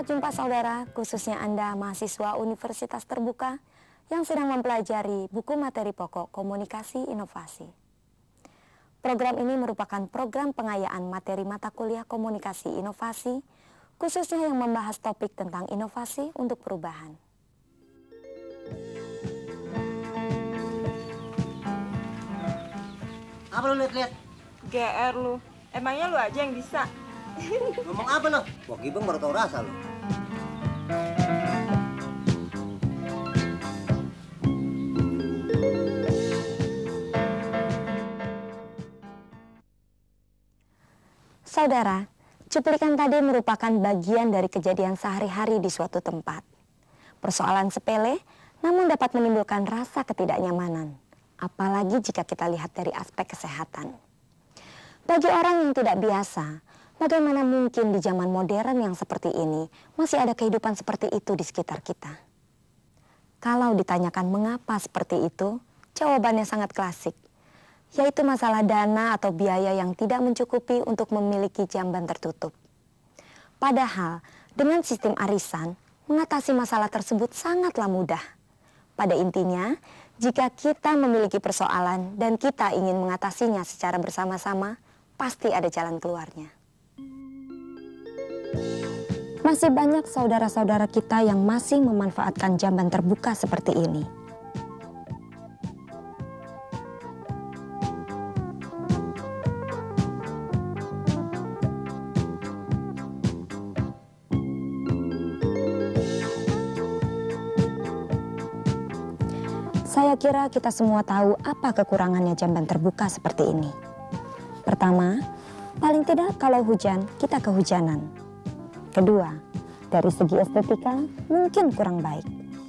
Selamat jumpa saudara, khususnya Anda mahasiswa Universitas Terbuka yang sedang mempelajari buku materi pokok Komunikasi Inovasi. Program ini merupakan program pengayaan materi mata kuliah Komunikasi Inovasi, khususnya yang membahas topik tentang inovasi untuk perubahan. Apa lu lihat-lihat? GR lu, emangnya lu aja yang bisa? Ngomong apa lo? Wah, Gibeng baru tau rasa lo. Saudara, cuplikan tadi merupakan bagian dari kejadian sehari-hari di suatu tempat. Persoalan sepele, namun dapat menimbulkan rasa ketidaknyamanan, apalagi jika kita lihat dari aspek kesehatan. Bagi orang yang tidak biasa, bagaimana mungkin di zaman modern yang seperti ini masih ada kehidupan seperti itu di sekitar kita? Kalau ditanyakan mengapa seperti itu, jawabannya sangat klasik, yaitu masalah dana atau biaya yang tidak mencukupi untuk memiliki jamban tertutup. Padahal, dengan sistem arisan, mengatasi masalah tersebut sangatlah mudah. Pada intinya, jika kita memiliki persoalan dan kita ingin mengatasinya secara bersama-sama, pasti ada jalan keluarnya. Masih banyak saudara-saudara kita yang masih memanfaatkan jamban terbuka seperti ini. Saya kira kita semua tahu apa kekurangannya jamban terbuka seperti ini. Pertama, paling tidak kalau hujan, kita kehujanan. Kedua, dari segi estetika mungkin kurang baik.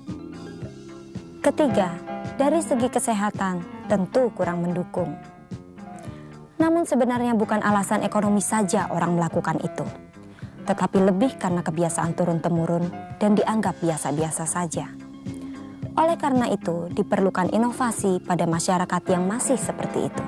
Ketiga, dari segi kesehatan tentu kurang mendukung. Namun sebenarnya bukan alasan ekonomi saja orang melakukan itu, tetapi lebih karena kebiasaan turun-temurun dan dianggap biasa-biasa saja. Oleh karena itu, diperlukan inovasi pada masyarakat yang masih seperti itu.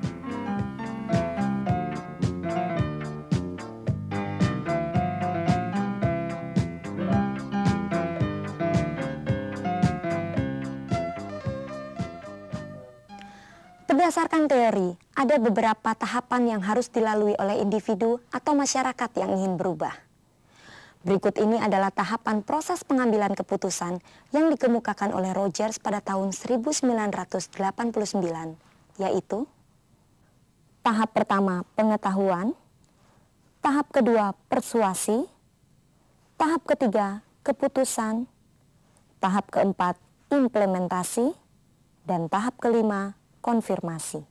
Berdasarkan teori, ada beberapa tahapan yang harus dilalui oleh individu atau masyarakat yang ingin berubah. Berikut ini adalah tahapan proses pengambilan keputusan yang dikemukakan oleh Rogers pada tahun 1989, yaitu tahap pertama pengetahuan, tahap kedua persuasi, tahap ketiga keputusan, tahap keempat implementasi, dan tahap kelima konfirmasi.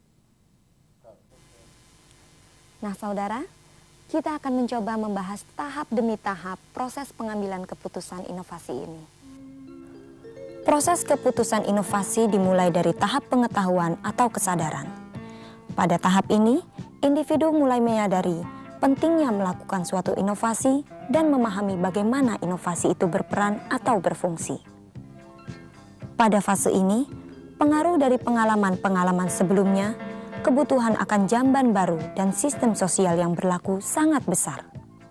Nah saudara, kita akan mencoba membahas tahap demi tahap proses pengambilan keputusan inovasi ini. Proses keputusan inovasi dimulai dari tahap pengetahuan atau kesadaran. Pada tahap ini, individu mulai menyadari pentingnya melakukan suatu inovasi dan memahami bagaimana inovasi itu berperan atau berfungsi. Pada fase ini, pengaruh dari pengalaman-pengalaman sebelumnya, kebutuhan akan jamban baru dan sistem sosial yang berlaku sangat besar.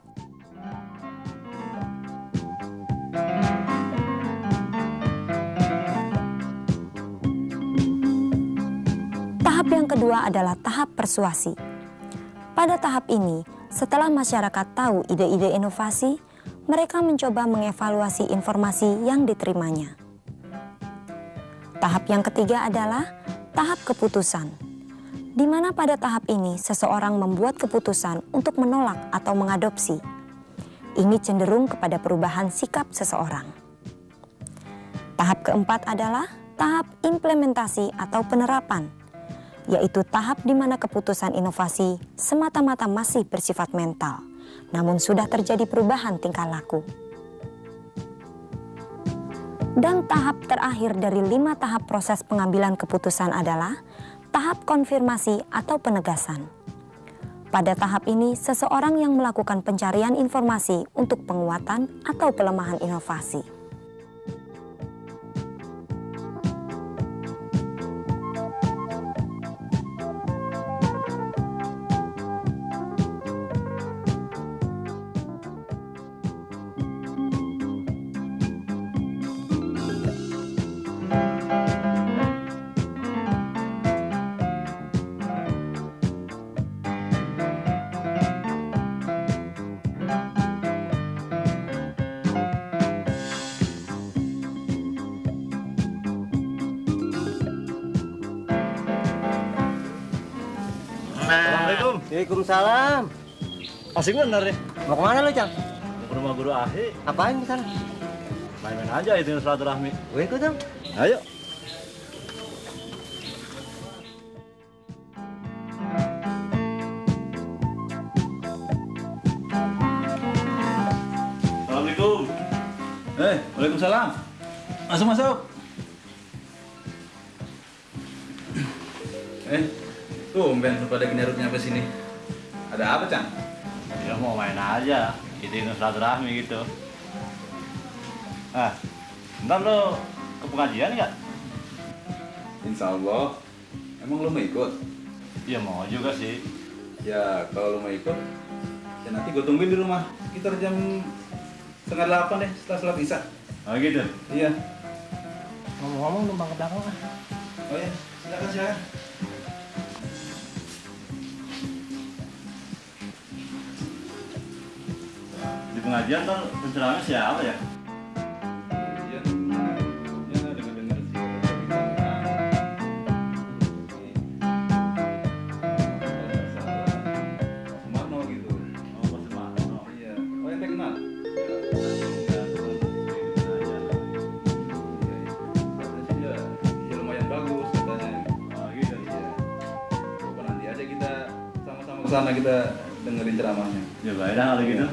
Tahap yang kedua adalah tahap persuasi. Pada tahap ini, setelah masyarakat tahu ide-ide inovasi, mereka mencoba mengevaluasi informasi yang diterimanya. Tahap yang ketiga adalah tahap keputusan, di mana pada tahap ini seseorang membuat keputusan untuk menolak atau mengadopsi. Ini cenderung kepada perubahan sikap seseorang. Tahap keempat adalah tahap implementasi atau penerapan, yaitu tahap di mana keputusan inovasi semata-mata masih bersifat mental, namun sudah terjadi perubahan tingkah laku. Dan tahap terakhir dari 5 tahap proses pengambilan keputusan adalah tahap konfirmasi atau penegasan. Pada tahap ini, seseorang yang melakukan pencarian informasi untuk penguatan atau pelemahan inovasi. Assalamualaikum. Waalaikumsalam. Asik bener nih. Mau kemana lo, Cang? Ke rumah guru Ahi. Apain di sana? Main-main aja itu silaturahmi. Gue ikut dong. Ayo. Assalamualaikum. Waalaikumsalam. Masuk, masuk. Tumben pada generut nyampe sini. Ada apa, Cang? Ya mau main aja. Itu silaturahmi gitu. Bentar lo ke pengajian nggak? Insya Allah. Emang lo mau ikut? Iya mau juga sih. Ya, kalau lo mau ikut, ya nanti gue tungguin di rumah. Sekitar jam 7:30 deh, setelah sholat isya. Oh gitu? Iya. Ngomong-ngomong numpang ke belakang ah. Oh iya, silakan, silakan. Di pengajian kan penceramahnya siapa ya? Iya, ya denger-denger sih. Sumarno gitu. Oh, Mas Sumarno. Iya. Oh, ente kenal? Iya, ya lumayan bagus katanya. Oh gitu. Iya. Coba nanti aja kita sama-sama ke sana kita dengerin ceramahnya. Ya baik dah kalau gitu.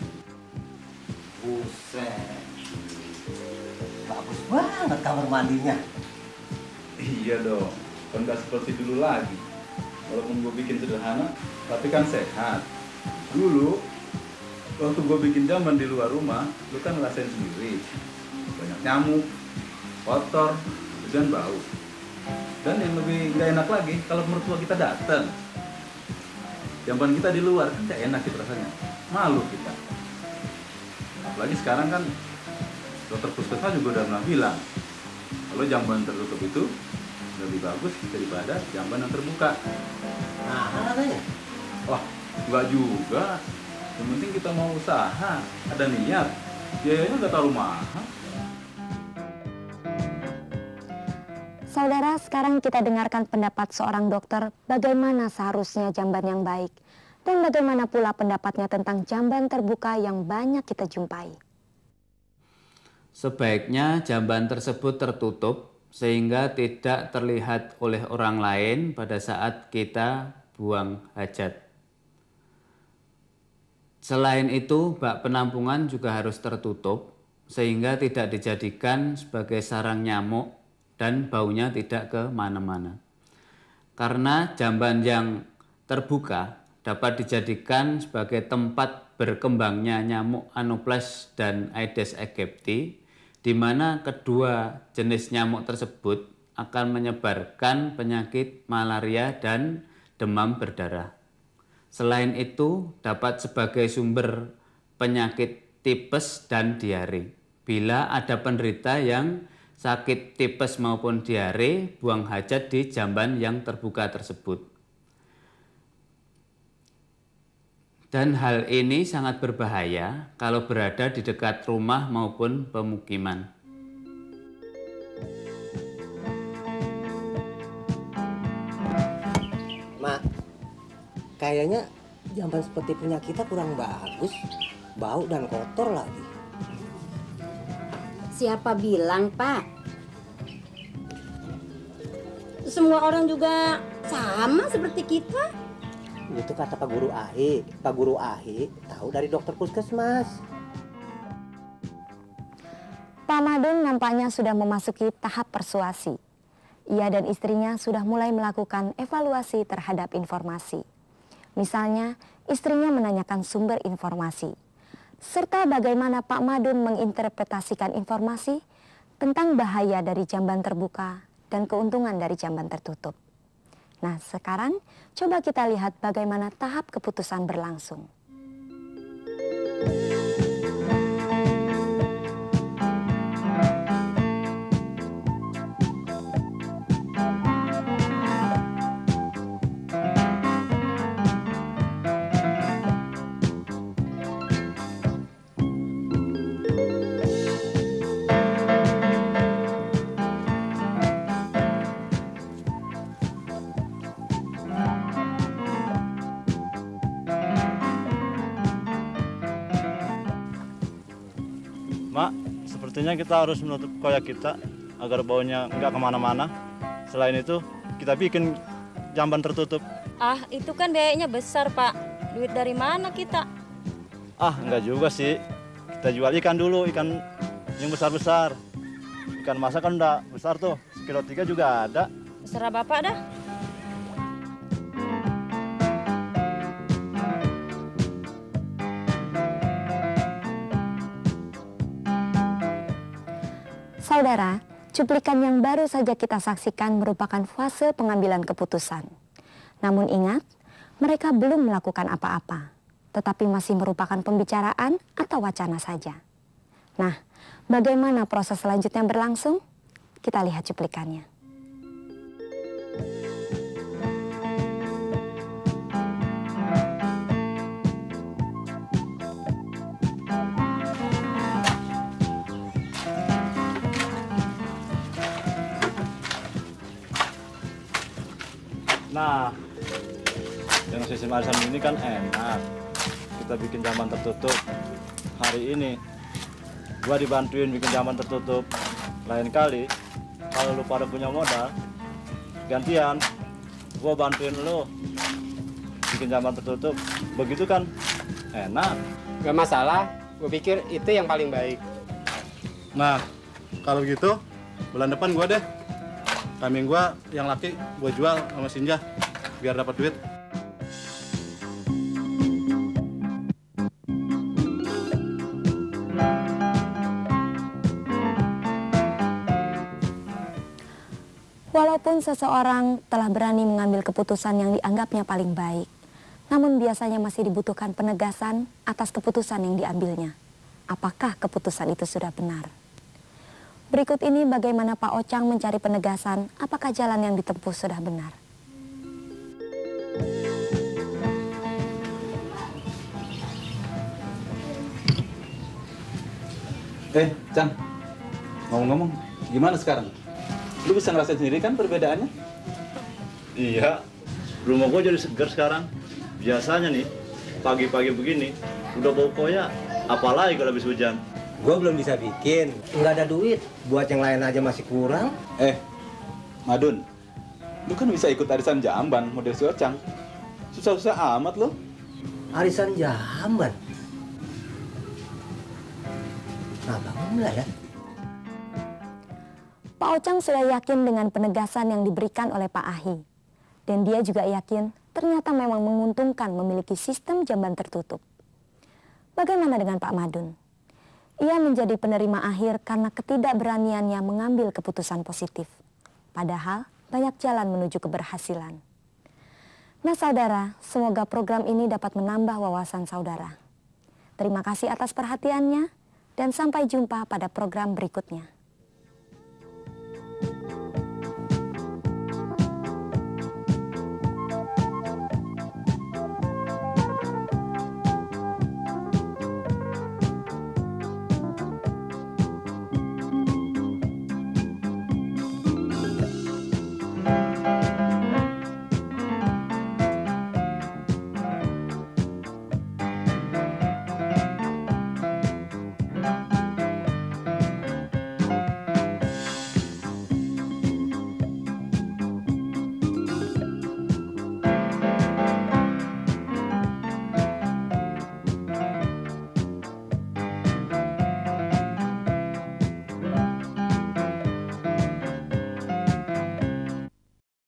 Buset. Bagus banget kamar mandinya. Iya dong, kan nggak seperti dulu lagi. Walaupun gue bikin sederhana, tapi kan sehat. Dulu, waktu gue bikin jamban di luar rumah, lu kan ngerasain sendiri. Banyak nyamuk, kotor, dan bau. Dan yang lebih nggak enak lagi, kalau mertua kita datang. Jamban kita di luar, kan nggak enak gitu rasanya. Malu kita. Apalagi sekarang kan, dokter puskesmas juga udah pernah bilang, kalau jamban tertutup itu lebih bagus daripada jamban yang terbuka. Nah, katanya. Wah, nggak juga. Yang penting kita mau usaha, ada niat. Biayanya nggak terlalu mahal. Saudara, sekarang kita dengarkan pendapat seorang dokter bagaimana seharusnya jamban yang baik dan bagaimana pula pendapatnya tentang jamban terbuka yang banyak kita jumpai. Sebaiknya jamban tersebut tertutup sehingga tidak terlihat oleh orang lain pada saat kita buang hajat. Selain itu, bak penampungan juga harus tertutup sehingga tidak dijadikan sebagai sarang nyamuk dan baunya tidak kemana-mana. Karena jamban yang terbuka dapat dijadikan sebagai tempat berkembangnya nyamuk Anopheles dan Aedes aegypti, di mana kedua jenis nyamuk tersebut akan menyebarkan penyakit malaria dan demam berdarah. Selain itu, dapat sebagai sumber penyakit tipes dan diare. Bila ada penderita yang sakit tipes maupun diare, buang hajat di jamban yang terbuka tersebut. Dan hal ini sangat berbahaya kalau berada di dekat rumah maupun pemukiman. Mak, kayaknya jamban seperti punya kita kurang bagus. Bau dan kotor lagi. Siapa bilang, Pak? Semua orang juga sama seperti kita. Itu kata Pak Guru Ahi. Pak Guru Ahi tahu dari dokter puskesmas. Pak Madun nampaknya sudah memasuki tahap persuasi. Ia dan istrinya sudah mulai melakukan evaluasi terhadap informasi. Misalnya, istrinya menanyakan sumber informasi, serta bagaimana Pak Madun menginterpretasikan informasi tentang bahaya dari jamban terbuka dan keuntungan dari jamban tertutup. Nah, sekarang coba kita lihat bagaimana tahap keputusan berlangsung. Artinya kita harus menutup koyak kita agar baunya nggak kemana-mana. Selain itu, kita bikin jamban tertutup. Ah, itu kan biayanya besar, Pak. Duit dari mana kita? Ah, enggak juga sih. Kita jual ikan dulu, ikan yang besar-besar. Ikan masak kan udah besar tuh, sekilo 3 juga ada. Serah Bapak dah. Saudara, cuplikan yang baru saja kita saksikan merupakan fase pengambilan keputusan. Namun ingat, mereka belum melakukan apa-apa, tetapi masih merupakan pembicaraan atau wacana saja. Nah, bagaimana proses selanjutnya berlangsung? Kita lihat cuplikannya. Nah, dengan sistem arisan ini kan enak. Kita bikin jamban tertutup. Hari ini gua dibantuin bikin jamban tertutup. Lain kali kalau lu pada punya modal, gantian gua bantuin lu bikin jamban tertutup. Begitu kan enak. Gak masalah, gue pikir itu yang paling baik. Nah, kalau gitu bulan depan gua deh. Kambing gua yang laki gua jual sama Sinja biar dapat duit. Walaupun seseorang telah berani mengambil keputusan yang dianggapnya paling baik, namun biasanya masih dibutuhkan penegasan atas keputusan yang diambilnya. Apakah keputusan itu sudah benar? Berikut ini bagaimana Pak Ocang mencari penegasan apakah jalan yang ditempuh sudah benar. Cang, ngomong-ngomong, gimana sekarang? Lu bisa ngerasain sendiri kan perbedaannya? Iya, rumah gua jadi segar sekarang. Biasanya nih, pagi-pagi begini, udah bau koyak, apalagi kalau habis hujan. Gue belum bisa bikin, nggak ada duit. Buat yang lain aja masih kurang. Madun, lu kan bisa ikut arisan jamban model si Ocang. Susah-susah amat lo. Arisan jamban. Nah, bangun nggak ya? Pak Ocang sudah yakin dengan penegasan yang diberikan oleh Pak Ahi. Dan dia juga yakin ternyata memang menguntungkan memiliki sistem jamban tertutup. Bagaimana dengan Pak Madun? Ia menjadi penerima akhir karena ketidakberaniannya mengambil keputusan positif. Padahal banyak jalan menuju keberhasilan. Nah saudara, semoga program ini dapat menambah wawasan saudara. Terima kasih atas perhatiannya dan sampai jumpa pada program berikutnya.